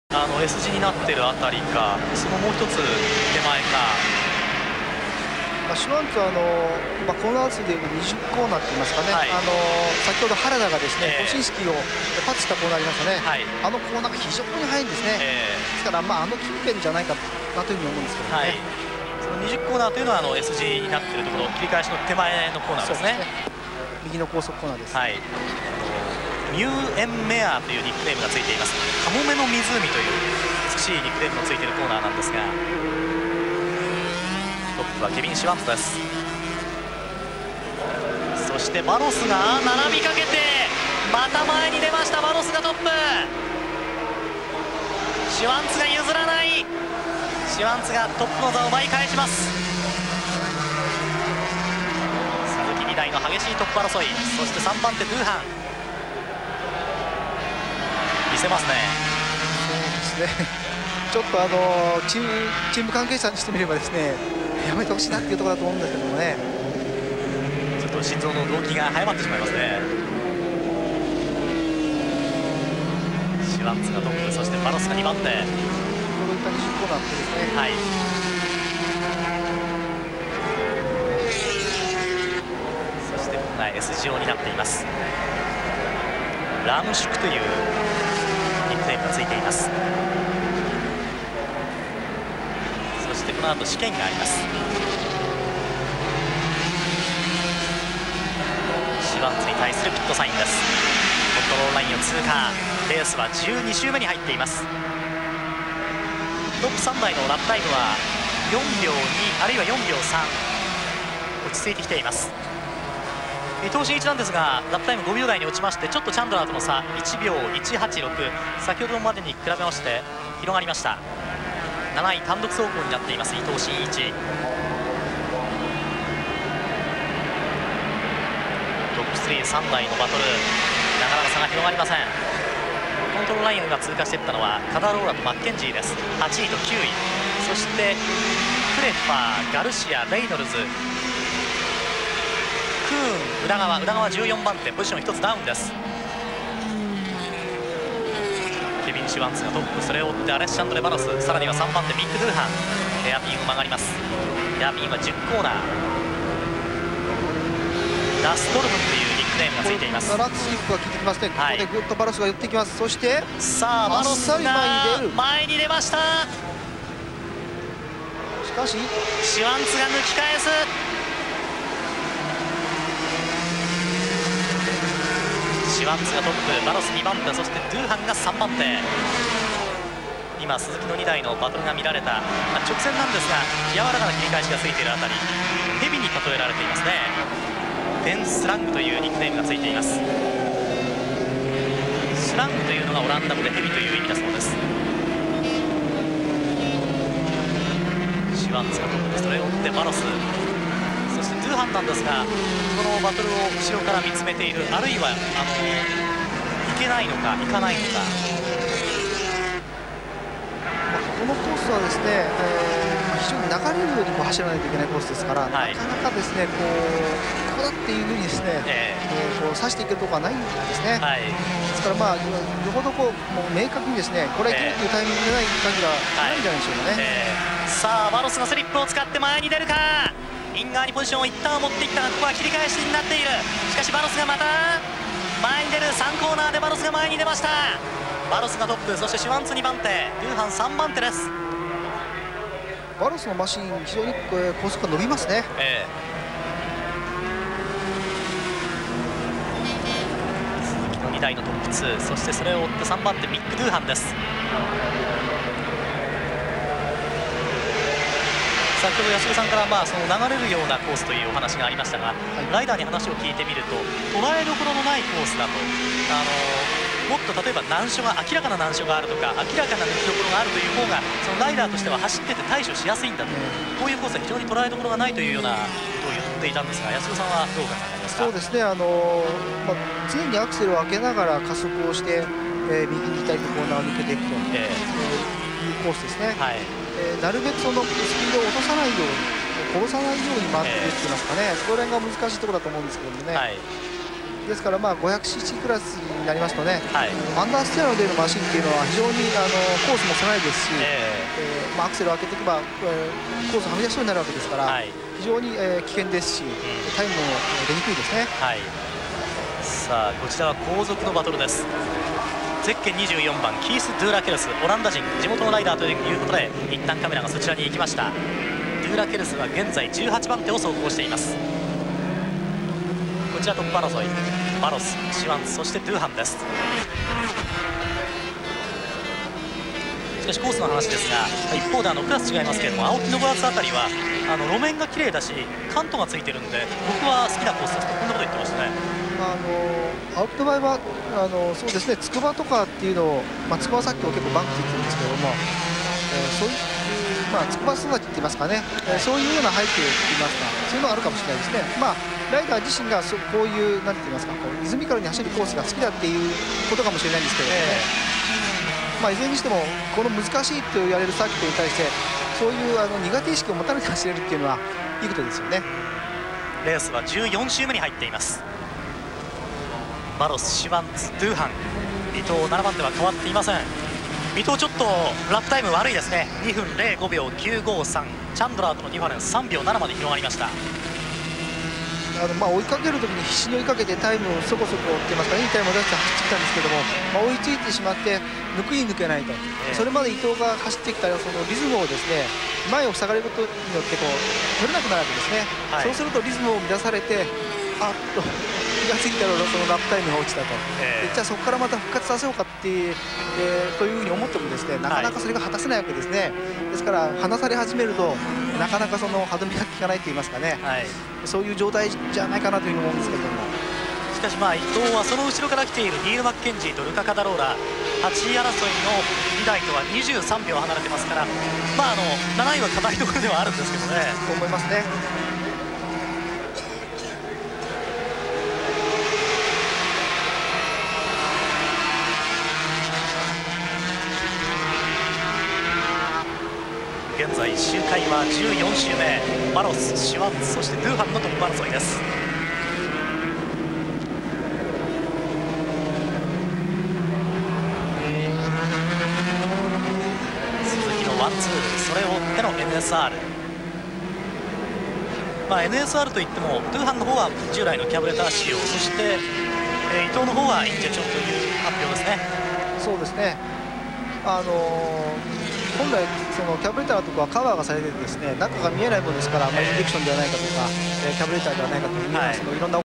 S 字になってるあたりか、そのもう一つ手前か。 シュワンツはコーナー数でいうと20コーナーって言いますかね、 はい、 先ほど原田がですね、コシンスキーをパスしたコーナーありましたね、 はい、 あのコーナーが非常に速いんですね、ですから、近辺じゃないかなというふうに思うんですけどね、はい、 その20コーナーというのはS 字になっているところ、切り返しの手前のコーナーですね。 右の高速コーナーです。 はい、ミューエンメアというニックネームがついています。カモメの湖という美しいニックネームのついているコーナーなんですが、トップはケビン・シュワンツです。そしてバロスが並びかけてまた前に出ました。バロスがトップ、シュワンツが譲らない。シュワンツがトップの座を奪い返します。鈴木2台の激しいトップ争い、そして3番手ドゥーハン見せますね。 そうですねちょっとチーム関係者にしてみればですね、やめてほしいなっていうところだと思うんですけどもね、 ちょっと心臓の動きが早まってしまいますね。シュワンツがトップ、そしてバロスが2番手。 こういった20コーナーってですね、 はい、そしてここが S 字状になっています。ラムシュクというニックネームがついています。そしてこの後試験があります。シュワンツに対するピットサインです。コントロールラインを通過、レースは12周目に入っています。トップ3台のラップタイムは4秒2あるいは4秒3、落ち着いてきています。伊藤慎一なんですが、ラップタイム5秒台に落ちまして、ちょっとチャンドラーとの差1秒186、先ほどまでに比べまして広がりました。7位単独走行になっています伊藤慎一。トップ3台のバトル、なかなか差が広がりません。コントロールラインを今通過していったのはカダローラとマッケンジーです。8位と9位、そしてクレファー、ガルシア、レイノルズ、クーン、宇田川14番手、ポジション1つダウンです。ケビン・シュワンツがトップ、それを追ってアレッシャンドレ・バロス、さらには3番手ミック・ドゥーハン、ヘアピンを曲がります。ヘアピンは10コーナー、ダストルムンというニックネームがついています。 ラッツスイップが効いてきますね、 はい、 ここでぐっとバロスが寄ってきます。そしてさあバロスが前に出ました。 しかしシュワンツが抜き返す。シュワンツがトップ、バロス2番手、そしてドゥーハンが3番手。今鈴木の2台のバトルが見られた、直線なんですが柔らかな切り返しがついているあたり、蛇に例えられていますね。デンスラングというニックネームがついています。スラングというのがオランダ語で蛇という意味だそうです。シュワンツがトップ、それを追ってバロス、そしてドゥーハンなんですが、このバトルを後ろから見つめている、あるいはいけないのかいかないのか。 このコースはですね、非常に流れるように走らないといけないコースですから、はい、なかなかですねこうだっていうふうにですね、こう指していけるところはないんですね。はい、ですからよほどもう明確にですねこれいけるというタイミングでない限りはないんじゃないでしょうかね。 さあバロスがスリップを使って前に出るか。イン側にポジションを一旦持っていったが、ここは切り返しになっている。しかしバロスがまた前に出る。3コーナーでバロスが前に出ました。バロスがトップ、そしてシュワンツ2番手、ドゥーハン3番手です。 バロスのマシン非常に高速が伸びますね。 鈴木の2台のトップ2、そしてそれを追って3番手ミック・ドゥーハンです。先ほど安部さんからその流れるようなコースというお話がありましたが、はい、ライダーに話を聞いてみると捉えどころのないコースだと、もっと例えば難所が明らかな難所があるとか明らかな抜きどころがあるという方がそのライダーとしては走ってて対処しやすいんだと、こういうコースは非常に捉えどころがないというようなことを言っていたんですが、安部さんはどう考えますか。 そうですね、常にアクセルを開けながら加速をして、右に左のコーナーを抜けていくと、いうコースですね。はい、なるべくそのスピードを落とさないように、殺さないように回っていくって言いますかね、そこら辺が難しいところだと思うんですけどもね。はい、でですから、500cc クラスになりますとね、アンダーステアの出るマシンっていうのは非常にコースも狭いですし、アクセルを開けていけば、コースをはみ出しそうになるわけですから、非常に危険ですし、タイムも出にくいですね。 さあこちらは後続のバトルです。ゼッケン24番キース・ドゥーラケルス、オランダ人、地元のライダーということで一旦カメラがそちらに行きました。ドゥーラケルスは現在18番手を走行しています。こちらトップ争い、バロス、シワンツ、そしてドゥーハンです。しかしコースの話ですが、一方でクラス違いますけれども、青木信厚あたりは路面が綺麗だしカントがついてるんで、僕は好きなコースですとこんなこと言ってましたね。 青木の場合はそうですね、筑波とかっていうのを、筑波はさっきも結構バンクついてるんですけども、そういう、筑波育ちって言いますかね、そういうような背景といいますか、そういうのがあるかもしれないですね。ライダー自身がこういうなんて言いますか、リズミカルに走るコースが好きだっていうことかもしれないんですけども、いずれにしてもこの難しいと言われるサーキットに対してそういう苦手意識を持たれて走れるっていうのはいいことですよね。 レースは14周目に入っています。バロス、シワンツ、ドゥーハン、伊藤7番手は変わっていません。伊藤ちょっとラップタイム悪いですね。2分05秒953、チャンドラーとのディファレンス3秒7まで広がりました。 追いかけるときに必死に追いかけてタイムをそこそこって言いますか、いいタイムを出して走ってきたんですけども、追いついてしまって抜くに抜けないと、それまで伊藤が走ってきたそのリズムをですね、前を塞がれることによって取れなくなるわけですね。そうするとリズムを乱されて、あっと気がついたらそのラップタイムが落ちたと、じゃあそこからまた復活させようかというふうに思ってもですね、なかなかそれが果たせないわけですね。ですから離され始めるとなかなかその歯止めが効かないと言いますかね、そういう状態じゃないかなというふうに思うんですけども、 しかし伊藤はその後ろから来ているニール・マッケンジーとルカ・カダローラ、8位争いの2台とは23秒離れてますから、7位は硬いところではあるんですけどね。 と思いますね。 現在周回は14周目、バロス、シュワンツ、そしてドゥーハンのトップ争いです。鈴木のワンツー、それを追っての NSR。NSR といってもドゥーハンの方は従来のキャブレター仕様、そして、伊藤の方はインジェクションという発表ですね。 そうですね、本来そのキャブレターのところはカバーがされてですね、中が見えないものですから、インジェクションではないかとか、キャブレターではないかというような、いろんな